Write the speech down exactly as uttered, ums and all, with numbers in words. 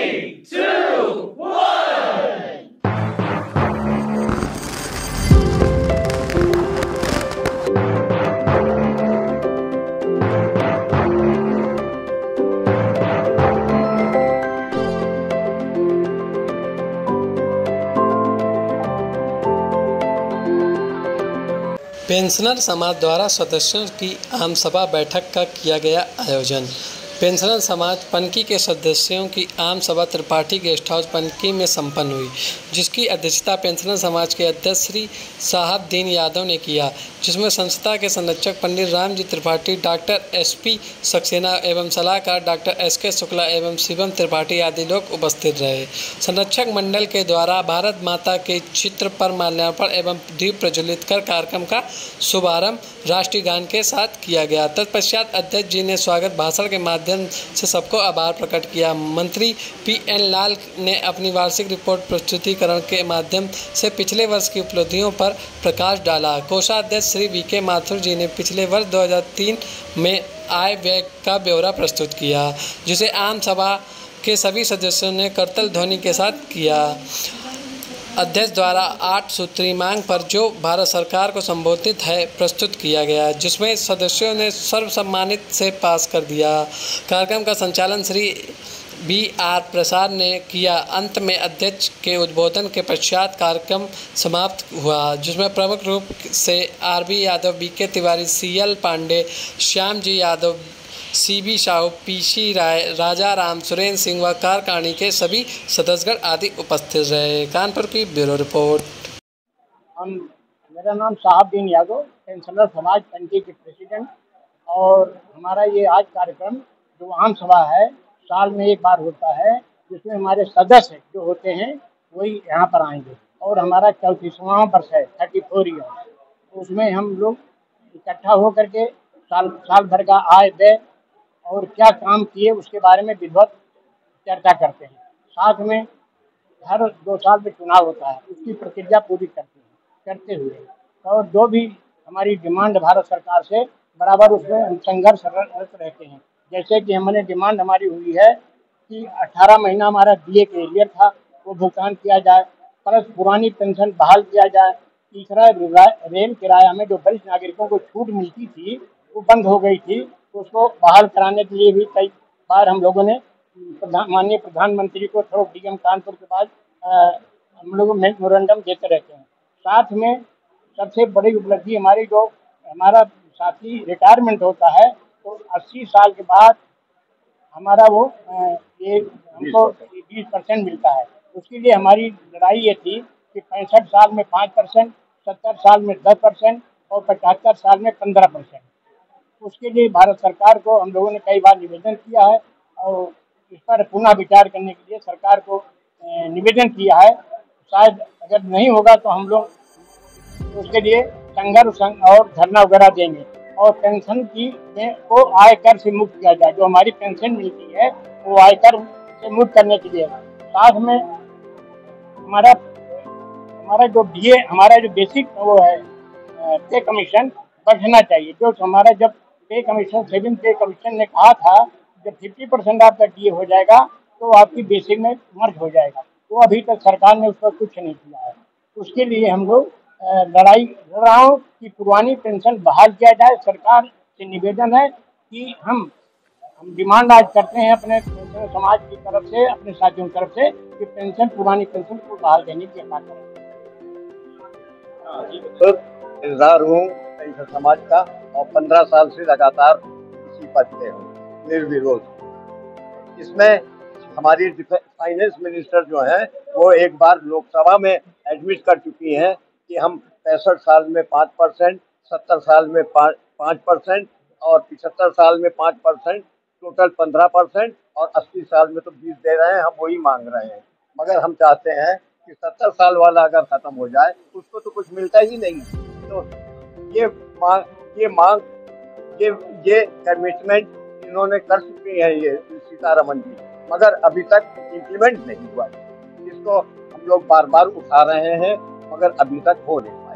Three, two, one. Pensioner समाज द्वारा सदस्यों की आम सभा बैठक का किया गया आयोजन। पेंशनर समाज पनकी के सदस्यों की आम सभा त्रिपाठी गेस्ट हाउस पनकी में संपन्न हुई, जिसकी अध्यक्षता पेंशनर समाज के अध्यक्ष श्री साहबदीन यादव ने किया, जिसमें संस्था के संरक्षक Pandit Ram ji Tripathi, doctor S P Saxena एवं सलाहकार डॉक्टर एस के शुक्ला एवं शिवम त्रिपाठी आदि लोग उपस्थित रहे। संरक्षक मंडल के द्वारा भारत माता के चित्र पर माल्यार्पण एवं दीप प्रज्वलित कर कार्यक्रम का शुभारंभ राष्ट्रीय गान के साथ किया गया। तत्पश्चात अध्यक्ष जी ने स्वागत भाषण के माध्यम से सबको आभार प्रकट किया। मंत्री पी एन लाल ने अपनी वार्षिक रिपोर्ट प्रस्तुतिकरण के माध्यम से पिछले वर्ष की उपलब्धियों पर प्रकाश डाला। कोषाध्यक्ष श्री वी के माथुर जी ने पिछले वर्ष दो हज़ार तीन में आय व्यय का ब्यौरा प्रस्तुत किया, जिसे आम सभा के सभी सदस्यों ने करतल ध्वनि के साथ किया। अध्यक्ष द्वारा आठ सूत्री मांग पर जो भारत सरकार को संबोधित है प्रस्तुत किया गया, जिसमें सदस्यों ने सर्वसम्मानित से पास कर दिया। कार्यक्रम का संचालन श्री बी आर प्रसाद ने किया। अंत में अध्यक्ष के उद्बोधन के पश्चात कार्यक्रम समाप्त हुआ, जिसमें प्रमुख रूप से R B Yadav, B K Tiwari, C L Pandey, Shyam ji Yadav, C B Sahu, P C Rai, Raja Ram, Surendra Singh व कारकानी के सभी सदस्यगण आदि उपस्थित रहे। कानपुर की ब्यूरो रिपोर्ट। हम मेरा नाम साहबदीन यादव, पेंशनर समाज पनकी के प्रेसिडेंट, और हमारा ये आज कार्यक्रम जो आम सभा है साल में एक बार होता है, जिसमें हमारे सदस्य जो होते हैं वही यहाँ पर आएंगे, और हमारा चौंतीसवां वर्ष है, थर्टी फोर ईयर। उसमें हम लोग इकट्ठा होकर के साल साल भर का आय व्यय और क्या काम किए उसके बारे में विधिवत चर्चा करते हैं। साथ में हर दो साल में चुनाव होता है, उसकी प्रक्रिया पूरी करते हैं करते हुए और जो भी हमारी डिमांड भारत सरकार से बराबर उसमें हम संघर्षरत रहते हैं। जैसे कि हमने डिमांड हमारी हुई है कि अठारह महीना हमारा डी ए के एरियर था वो भुगतान किया जाए, प्लस पुरानी पेंशन बहाल किया जाए। तीसरा, रेल किराया में जो वरिष्ठ नागरिकों को छूट मिलती थी वो बंद हो गई थी, तो उसको बहाल कराने के लिए भी कई बार हम लोगों ने प्रधान माननीय प्रधानमंत्री को थोड़ा डी एम कानपुर के बाद हम लोग मेमोरेंडम देते रहते हैं। साथ में सबसे बड़ी उपलब्धि हमारी, जो हमारा साथी रिटायरमेंट होता है तो अस्सी साल के बाद हमारा वो ये हमको बीस परसेंट मिलता है। उसके लिए हमारी लड़ाई ये थी कि पैंसठ साल में पाँच परसेंट, सत्तर साल में दस परसेंट और पचहत्तर साल में पंद्रह परसेंट। उसके लिए भारत सरकार को हम लोगों ने कई बार निवेदन किया है और इस पर पुनः विचार करने के लिए सरकार को निवेदन किया है। शायद अगर नहीं होगा तो हम लोग उसके लिए संघर्ष और धरना वगैरह देंगे, और पेंशन की को आयकर से मुक्त किया जाए। जो हमारी पेंशन मिलती है वो आयकर से मुक्त करने के लिए। साथ में हमारा हमारा जो डी ए हमारा जो बेसिक वो है पे कमीशन बढ़ना चाहिए। जो हमारा जब पे कमीशन सेविंग पे कमीशन ने कहा था जब फिफ्टी परसेंट आपका डी ए हो जाएगा तो आपकी बेसिक में मर्ज हो जाएगा, तो अभी तक सरकार ने उस पर कुछ नहीं किया है। उसके लिए हम लोग लड़ाई लड़ रहा हूँ कि पुरानी पेंशन बहाल किया जाए। सरकार से निवेदन है कि हम हम डिमांड आज करते हैं अपने पेंशनर समाज की तरफ से, अपने साथियों की तरफ से, कि पेंशन पुरानी पेंशन को बहाल देने की अपना करें। इंतजार हूँ पेंशनर समाज का, और पंद्रह साल से लगातार इसी पद पे हूँ निर्विरोध। इसमें हमारी फाइनेंस मिनिस्टर जो है वो एक बार लोकसभा में एडमिट कर चुकी हैं कि हम पैंसठ साल में पाँच परसेंट, सत्तर साल में पाँच परसेंट और पिछहत्तर साल में पाँच परसेंट, टोटल पंद्रह परसेंट, और अस्सी साल में तो बीस दे रहे हैं। हम वही मांग रहे हैं, मगर हम चाहते हैं कि सत्तर साल वाला अगर खत्म हो जाए उसको तो कुछ मिलता ही नहीं। तो ये मांग ये मांग ये ये कमिटमेंट इन्होंने कर चुकी है ये सीतारमन जी, मगर अभी तक इम्प्लीमेंट नहीं हुआ। इसको हम लोग बार बार उठा रहे हैं मगर अभी तक हो नहीं।